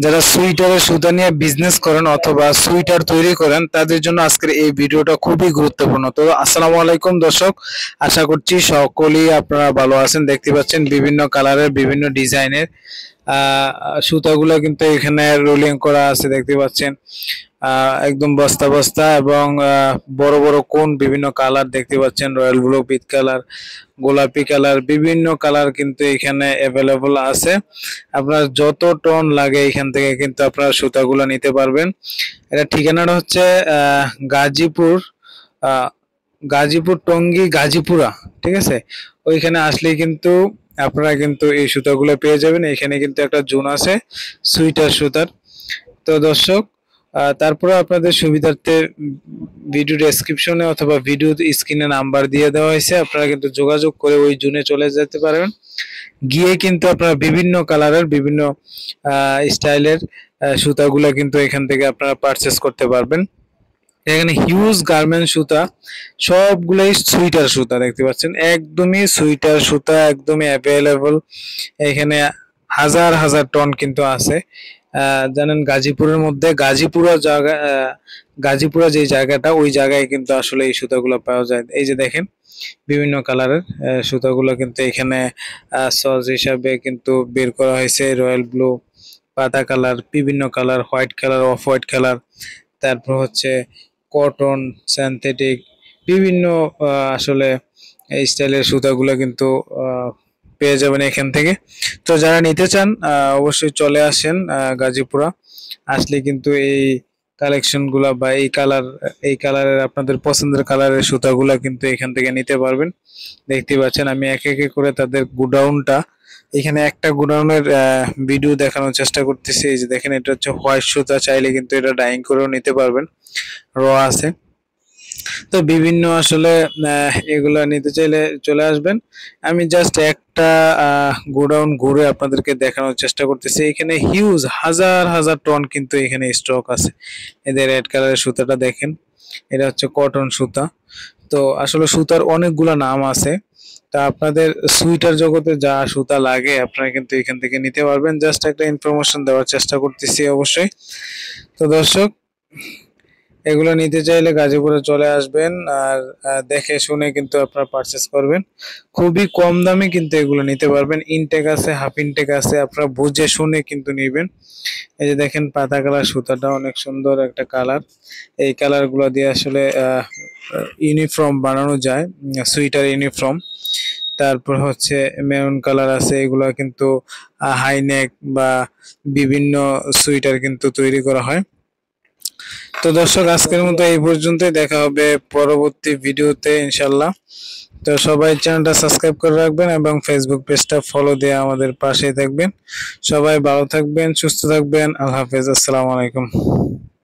যারা সুইটারের সুতা নিয়ে বিজনেস করেন অথবা সুইটার তৈরি করেন তাদের জন্য আজকের এই ভিডিওটা খুবই গুরুত্বপূর্ণ। তো আসসালামু আলাইকুম দর্শক, আশা করছি সকলেই আপনারা ভালো আছেন। দেখতে পাচ্ছেন বিভিন্ন কালারের বিভিন্ন ডিজাইনের সুতাগুলো কিন্তু এখানে রোলিং করা আছে, দেখতে পাচ্ছেন একদম বস্তা বস্তা এবং বড় বড় কোন বিভিন্ন কালার দেখতে পাচ্ছেন, রয়্যাল ব্লু, পিচ কালার, গোলাপি কালার, বিভিন্ন কালার কিন্তু এখানে অ্যাভেলেবল আছে। আপনার যত টন লাগে এখান থেকে কিন্তু আপনারা সুতাগুলো নিতে পারবেন। এটা ঠিকানাটা হচ্ছে গাজীপুর, গাজীপুর টঙ্গী গাজীপুরা, ঠিক আছে। ওইখানে আসলেই কিন্তু আপনারা কিন্তু এই সুতাগুলো পেয়ে যাবেন। এখানে কিন্তু একটা জোন আছে সুইটার সুতার। তো দর্শক, তারপরে আপনাদের সুবিধার্থে ভিডিও ডেসক্রিপশনে অথবা ভিডিও স্ক্রিনে নাম্বার দিয়ে দেওয়া হয়েছে, আপনারা কিন্তু যোগাযোগ করে ওই জোনে চলে যেতে পারবেন। গিয়ে কিন্তু আপনারা বিভিন্ন কালারের বিভিন্ন স্টাইলের সুতাগুলো কিন্তু এখান থেকে আপনারা পারচেস করতে পারবেন। এখানে হিউজ গার্মেন্ট সুতা, সবগুলোই সুইটার সুতা দেখতে পাচ্ছেন, একদমই সুইটার সুতা, একদমই অ্যাভেলেবল। এখানে হাজার হাজার টন কিন্তু আছে। জানেন গাজীপুরের মধ্যে গাজীপুরা যে জায়গাটা, ওই জায়গায় কিন্তু আসলে এই সুতাগুলো পাওয়া যায়। এই যে দেখেন বিভিন্ন কালারের সুতাগুলো কিন্তু এখানে সজ হিসাবে কিন্তু বের করা হয়েছে। রয়্যাল ব্লু, পাতা কালার, বিভিন্ন colour, white colour, off white colour, তারপর হচ্ছে কটন, সিনথেটিক, বিভিন্ন আসলে এই স্টাইলের সুতাগুলো কিন্তু পেয়ে যাবেন এখান থেকে। তো যারা নিতে চান অবশ্যই চলে আসেন গাজীপুরা। আসলে কিন্তু এই কালেকশনগুলা বা এই কালারের আপনাদের পছন্দের কালারের সুতাগুলা কিন্তু এখান থেকে নিতে পারবেন। দেখতে পাচ্ছেন আমি এক এক করে তাদের গোডাউনটা, এখানে একটা গোডাউনের ভিডিও দেখানোর চেষ্টা করতেছি। এই যে দেখেন, এটা হচ্ছে হোয়াইট সুতা, চাইলে কিন্তু এটা ডাইং করেও নিতে পারবেন, র আছে। তো বিভিন্ন আসলে এগুলা নিতে চাইলে চলে আসবেন। আমি জাস্ট একটা গোডাউন ঘুরে আপনাদেরকে দেখানোর চেষ্টা করতেছি। এখানে হিউজ হাজার হাজার টন কিন্তু এখানে স্টক আছে। এদের রেড কালারের সুতাটা দেখেন, এটা হচ্ছে কটন সুতা। তো আসলে সুতার অনেকগুলা নাম আছে। তা আপনাদের সুইটার জগতে যা সুতা লাগে আপনারা কিন্তু এখান থেকে নিতে পারবেন। জাস্ট একটা ইনফরমেশন দেওয়ার চেষ্টা করতেছি অবশ্যই। তো দর্শক, এগুলো নিতে চাইলে গাজীপুরে চলে আসবেন আর দেখে শুনে কিন্তু আপনারা পারচেস করবেন। খুবই কম দামে কিন্তু এগুলো নিতে পারবেন। ইনটেক আছে, হাফ ইনটেক আছে, আপনারা বুঝে শুনে কিন্তু নেবেন। এই যে দেখেন পাতা কালার সুতাটা অনেক সুন্দর একটা কালার। এই কালারগুলো দিয়ে আসলে ইউনিফর্ম বানানো যায়, সুইটার ইউনিফর্ম। তারপর হচ্ছে মেরুন কালার আছে, এগুলো কিন্তু হাইনেক বা বিভিন্ন সুইটার কিন্তু তৈরি করা হয়। তো দর্শক, আজকের মতো এই পর্যন্তই, দেখা হবে পরবর্তী ভিডিওতে ইনশাল্লাহ। তো সবাই চ্যানেলটা সাবস্ক্রাইব করে রাখবেন এবং ফেসবুক পেজটা ফলো দিয়ে আমাদের পাশে থাকবেন। সবাই ভালো থাকবেন, সুস্থ থাকবেন। আল্লাহ হাফেজ, আসসালামু আলাইকুম।